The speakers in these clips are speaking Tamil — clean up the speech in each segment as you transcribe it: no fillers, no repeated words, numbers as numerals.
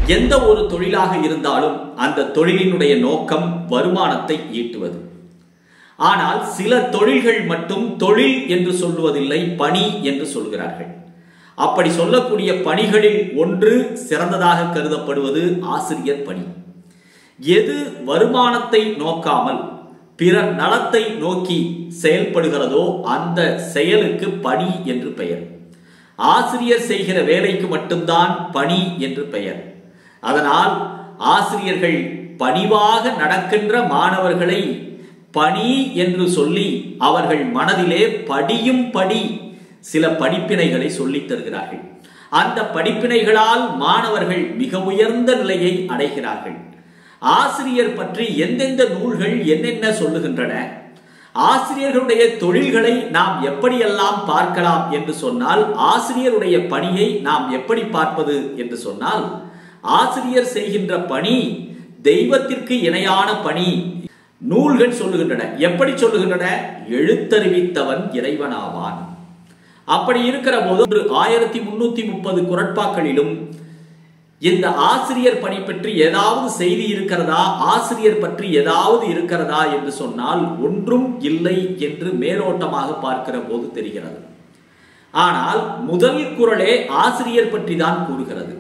எந்த ஒரு தொழிலாக இருந்தாலும் அந்த தொழிலினுடைய நோக்கம் வருமானத்தை ஈட்டுவது. ஆனால் சில தொழில்கள் மட்டும் தொழில் என்று சொல்லுவதில்லை, பணி என்று சொல்கிறார்கள். அப்படி சொல்லக்கூடிய பணிகளில் ஒன்று சிறந்ததாக கருதப்படுவது ஆசிரியர் பணி. எது வருமானத்தை நோக்காமல் பிறர் நலத்தை நோக்கி செயல்படுகிறதோ அந்த செயலுக்கு பணி என்று பெயர். ஆசிரியர் செய்கிற வேலைக்கு மட்டும்தான் பணி என்று பெயர். அதனால் ஆசிரியர்கள் பணிவாக நடக்கின்ற மாணவர்களை பணி என்று சொல்லி அவர்கள் மனதிலே படியும் படி சில படிப்பினைகளை சொல்லித் தருகிறார்கள். அந்த படிப்பினைகளால் மாணவர்கள் மிக உயர்ந்த நிலையை அடைகிறார்கள். ஆசிரியர் பற்றி எந்தெந்த நூல்கள் என்னென்ன சொல்லுகின்றன, ஆசிரியர்களுடைய தொழில்களை நாம் எப்படியெல்லாம் பார்க்கலாம் என்று சொன்னால், ஆசிரியருடைய பணியை நாம் எப்படி பார்ப்பது என்று சொன்னால், ஆசிரியர் செய்கின்ற பணி தெய்வத்திற்கு இணையான பணி. நூல்கள் சொல்லுகின்றன. எப்படி சொல்லுகின்றன? எழுத்தறிவித்தவன் இறைவனாவான். அப்படி இருக்கிற போது 1330 குறட்பாக்களிலும் இந்த ஆசிரியர் பணி பற்றி ஏதாவது செய்தி இருக்கிறதா, ஆசிரியர் பற்றி ஏதாவது இருக்கிறதா என்று சொன்னால் ஒன்றும் இல்லை என்று மேலோட்டமாக பார்க்கிற போது தெரிகிறது. ஆனால் முதல் குறளே ஆசிரியர் பற்றி தான் கூறுகிறது.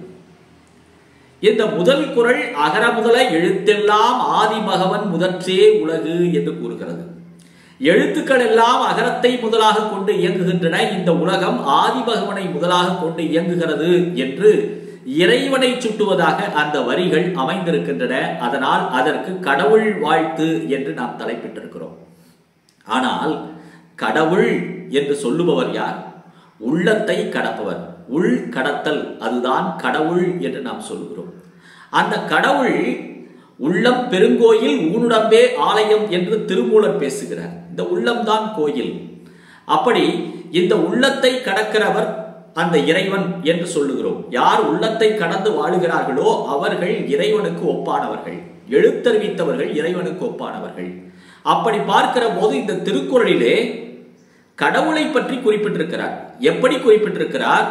இந்த முதல் குறள் அகர முதல எழுத்தெல்லாம் ஆதிபகவன் முதற்றே உலகு என்று கூறுகிறது. எழுத்துக்கள் எல்லாம் அகரத்தை முதலாக கொண்டு இயங்குகின்றன, இந்த உலகம் ஆதிபகவனை முதலாக கொண்டு இயங்குகிறது என்று இறைவனை சுட்டுவதாக அந்த வரிகள் அமைந்திருக்கின்றன. அதனால் அதற்கு கடவுள் வாழ்த்து என்று நாம் தலைப்பிட்டிருக்கிறோம். ஆனால் கடவுள் என்று சொல்லுபவர் யார்? உள்ளத்தை கடப்பவர். உள் கடத்தல், அதுதான் கடவுள் என்று நாம் சொல்கிறோம். அந்த கடவுள் உள்ளம் பெருங்கோயில் ஊனுடம்பே ஆலயம் என்று திருமூலர் பேசுகிறார். இந்த உள்ளம்தான் கோயில். அப்படி இந்த உள்ளத்தை கடக்கிறவர் அந்த இறைவன் என்று சொல்லுகிறோம். யார் உள்ளத்தை கடந்து வாழுகிறார்களோ அவர்கள் இறைவனுக்கு ஒப்பானவர்கள். எழுத்தறிவித்தவர்கள் இறைவனுக்கு ஒப்பானவர்கள். அப்படி பார்க்கிற போது இந்த திருக்குறளிலே கடவுளை பற்றி குறிப்பிட்டிருக்கிறார். எப்படி குறிப்பிட்டிருக்கிறார்?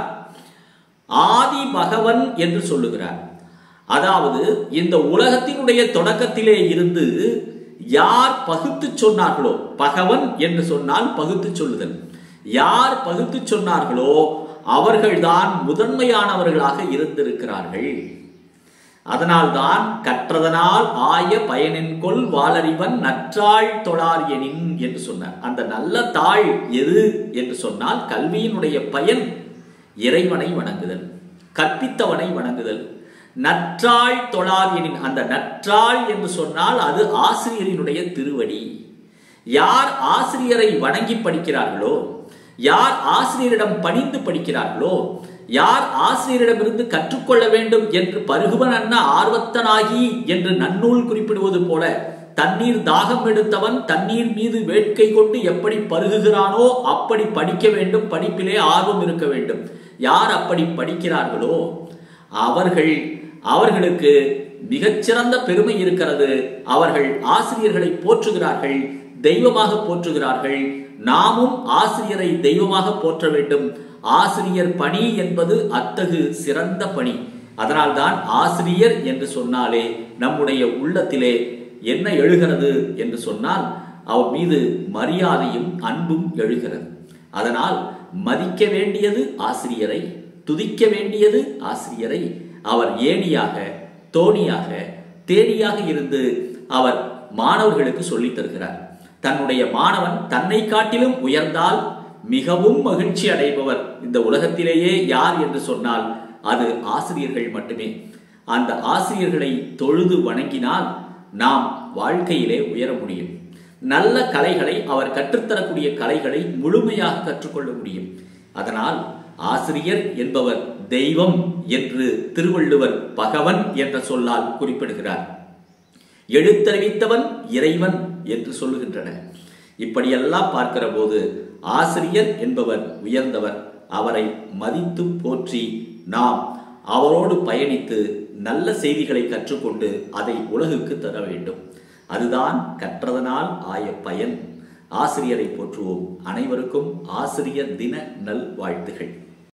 ஆதி பகவன் என்று சொல்லுகிறார். அதாவது இந்த உலகத்தினுடைய தொடக்கத்திலே இருந்து யார் பகுத்து சொன்னார்களோ, பகவன் என்று சொன்னால் பகுத்து சொல்லுதல், யார் பகுத்து சொன்னார்களோ அவர்கள்தான் முதன்மையானவர்களாக இருந்திருக்கிறார்கள். அதனால்தான் கற்றதனால் ஆய பயனென்கொள் வாளறிவன் நற்றாள் தொழார் எனின் என்று சொன்னார். அந்த நல்ல தாள் எது என்று சொன்னால் கல்வியினுடைய பயன் இறைவனை வணங்குதல், கற்பித்தவனை வணங்குதல். நற்றாள் தொழார் எனின், அந்த நற்றாள் என்று சொன்னால் அது ஆசிரியரினுடைய திருவடி. யார் ஆசிரியரை வணங்கி படிக்கிறார்களோ, யார் ஆசிரியரிடம் பணிந்து படிக்கிறார்களோ, யார் ஆசிரியரிடமிருந்து கற்றுக்கொள்ள வேண்டும் என்று பருகுவன் அன்ன ஆர்வத்தனாகி என்று நன்னூல் குறிப்பிடுவது போல, தண்ணீர் தாகம் எடுத்தவன் தண்ணீர் மீது வேட்கை கொண்டு எப்படி பருகுகிறானோ அப்படி படிக்க வேண்டும், படிப்பிலே ஆர்வம் இருக்க வேண்டும். யார் அப்படி படிக்கிறார்களோ அவர்களுக்கு மிகச்சிறந்த பெருமை இருக்கிறது. அவர்கள் ஆசிரியர்களை போற்றுகிறார்கள், தெய்வமாக போற்றுகிறார்கள். நாமும் ஆசிரியரை தெய்வமாக போற்ற வேண்டும். ஆசிரியர் பணி என்பது அத்தகு சிறந்த பணி. அதனால்தான் ஆசிரியர் என்று சொன்னாலே நம்முடைய உள்ளத்திலே என்ன எழுகிறது என்று சொன்னால் அவர் மீது மரியாதையும் அன்பும் எழுகிறது. அதனால் மதிக்க வேண்டியது ஆசிரியரை, துதிக்க வேண்டியது ஆசிரியரை. அவர் ஏணியாக, தோணியாக, தேனியாக இருந்து அவர் மாணவர்களுக்கு சொல்லித் தருகிறார். தன்னுடைய மாணவன் தன்னை காட்டிலும் உயர்ந்தால் மிகவும் மகிழ்ச்சி அடைபவர் இந்த உலகத்திலேயே யார் என்று சொன்னால் அது ஆசிரியர்கள் மட்டுமே. அந்த ஆசிரியர்களை தொழுது வணங்கினால் நாம் வாழ்க்கையிலே உயர முடியும். நல்ல கலைகளை, அவர் கற்றுத்தரக்கூடிய கலைகளை முழுமையாக கற்றுக்கொள்ள முடியும். அதனால் ஆசிரியர் என்பவர் தெய்வம் என்று திருவள்ளுவர் பகவன் என்ற சொல்லால் குறிப்பிடுகிறார். எழுத்தறிவித்தவன் இறைவன் என்று சொல்லுகின்றன. இப்படியெல்லாம் பார்க்கிற போது ஆசிரியர் என்பவர் உயர்ந்தவர். அவரை மதித்து போற்றி நாம் அவரோடு பயணித்து நல்ல செய்திகளை கற்றுக்கொண்டு அதை உலகுக்கு தர வேண்டும். அதுதான் கற்றதனால் ஆய பயன். ஆசிரியரை போற்றுவோம். அனைவருக்கும் ஆசிரியர் தின நல் வாழ்த்துகள்.